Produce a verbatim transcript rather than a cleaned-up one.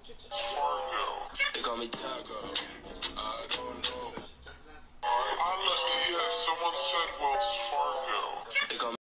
Fargo. They call me Taco. I don't know. I, I, yeah, someone said Wells Fargo. They call me